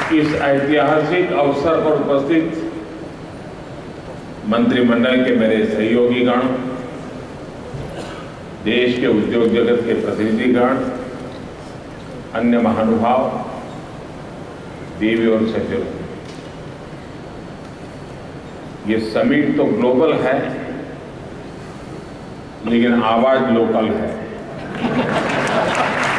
इस ऐतिहासिक अवसर पर उपस्थित मंत्रिमंडल के मेरे सहयोगीगण, देश के उद्योग जगत के प्रतिनिधिगण, अन्य महानुभाव, देवी और सज्जनों, ये समिट तो ग्लोबल है, लेकिन आवाज लोकल है।